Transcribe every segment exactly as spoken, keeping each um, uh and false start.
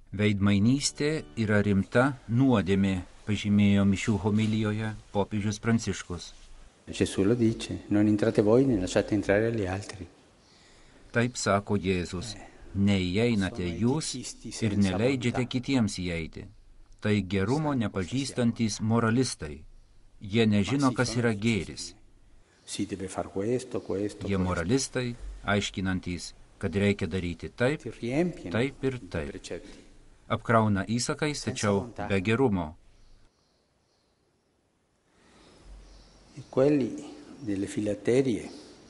Veidmainystė yra rimta nuodėmė, pažymėjo mišių homilijoje popiežius Pranciškus. Gesù lo dice, non entrate voi, ne lasciate entrare gli altri. Taip sako Jėzus, neįeinate jūs ir neleidžiate kitiems įeiti. Tai gerumo nepažįstantys moralistai. Jie nežino, kas yra gėris. Jie moralistai, aiškinantys, kad reikia daryti taip, taip ir taip. Apkrauna įsakais, tačiau be gerumo. Quelli delle filaterie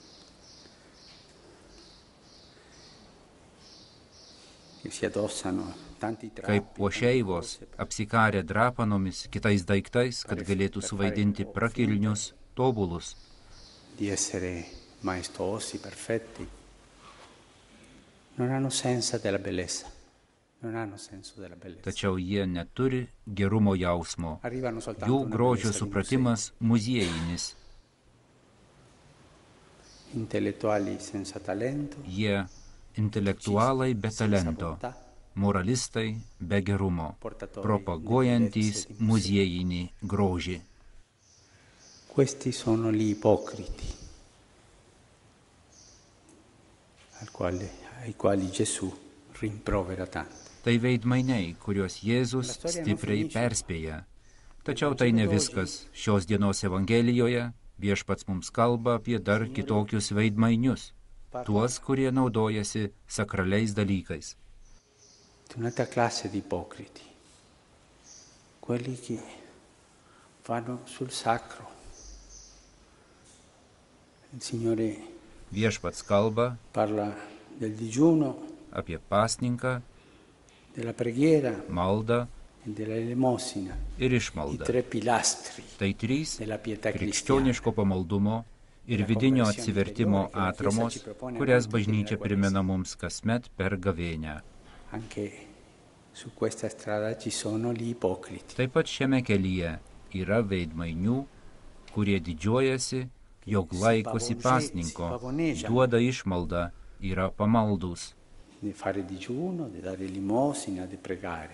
che si addossano tanti trapi. Kaip puošeivos apsikarė drapanomis, kitais daiktais, kad galėtų suvaidinti prakilnius, tobulus. Di essere maestosi, perfetti. Non hanno senso della bellezza. Tačiau jie neturi gerumo jausmo. Jų grožio supratimas muziejinis. Jie intelektualai be talento, moralistai be gerumo, propaguojantys muziejinį grožį. Questi sono gli ipocriti al quale, ai quali Gesù rimprovera tanto. Tai veidmainiai, kuriuos Jėzus stipriai perspėja. Tačiau tai ne viskas. Šios dienos Evangelijoje viešpats mums kalba apie dar kitokius veidmainius, tuos, kurie naudojasi sakraliais dalykais. Un'altra classe di ipocriti, quelli che vanno sul sacro. Il Signore viešpats kalba parla del digiuno, apie pasninką, della preghiera, maldą e della elemosina, ir išmaldą. I tre pilastri tai trys della pietà krikščioniško pamaldumo ir vidinio atsivertimo atramos, kurias bažnyčia primena mums kasmet per gavėnią. Anche su questa strada ci sono gli ipocriti. Taip pat šiame kelyje yra veidmainių, kurie didžiuojasi, jog laikosi pasninko, duoda išmaldą, yra pamaldus. Di fare digiuno, di dare limosina, di pregare.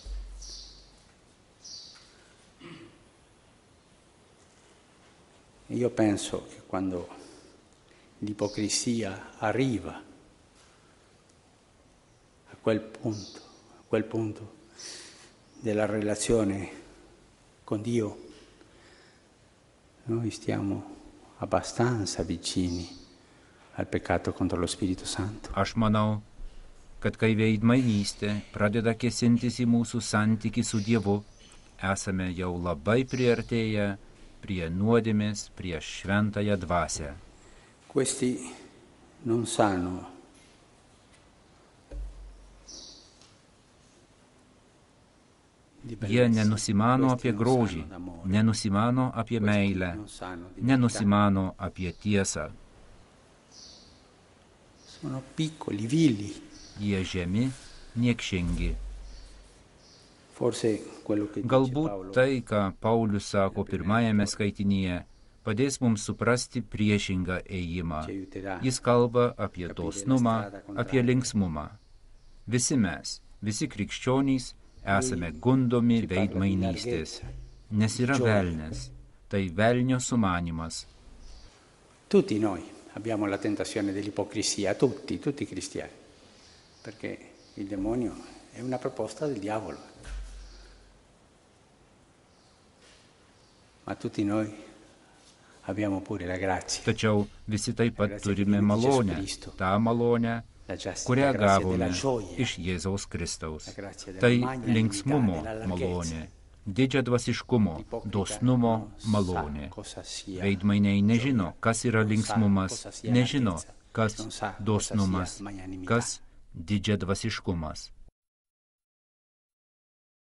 Io penso che quando l'ipocrisia arriva a quel punto, a quel punto della relazione con Dio, noi stiamo abbastanza vicini al peccato contro lo Spirito Santo. Aš manau, kad kai veidmainystė pradeda kėsintis į mūsų santykį su Dievu, esame jau labai priartėję prie nuodėmės, prie šventąją dvasią. Questi non sanno Jie nenusimano apie grožį, nenusimano apie meilę, nenusimano apie tiesą. Sono piccoli, vili. Jie žemi, niekšingi. Galbūt tai, ką Paulius sako pirmajame skaitinyje, padės mums suprasti priešingą ėjimą. Jis kalba apie dosnumą, apie linksmumą. Visi mes, visi krikščionys, esame gundomi veidmainystės, nes yra velnias, tai velnio sumanymas. Tutti noi abbiamo la tentazione dell'ipocrisia, tutti, tutti i cristiani, perché il demonio è una proposta del diavolo. Ma tutti noi abbiamo pure la grazia. Tačiau visi taip pat turime malonę, tą malonę, kurią gavome iš Jėzaus Kristaus. Tai linksmumo malonė, didžiadvasiškumo, dosnumo malonė. Veidmainiai nežino, kas yra linksmumas, nežino, kas dosnumas, kas didžiadvasiškumas.